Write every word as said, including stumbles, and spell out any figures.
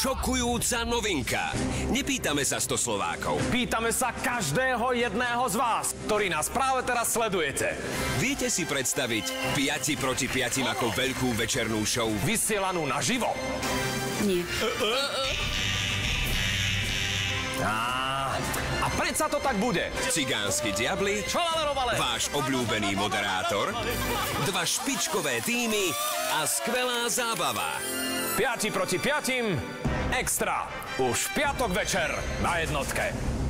Šokujúca novinka. Nepýtame sa sto Slovákov. Pýtame sa každého jedného z vás, ktorý nás práve teraz sledujete. Viete si predstaviť piati proti piatim ako veľkú večernú show? Vysielanú naživo? Nie. Á, a predsa to tak bude. Cigánsky diabli, Čovalerobale. váš obľúbený moderátor, dva špičkové týmy a skvelá zábava. Piati proti piatim, extra. Už v piatok večer na jednotke.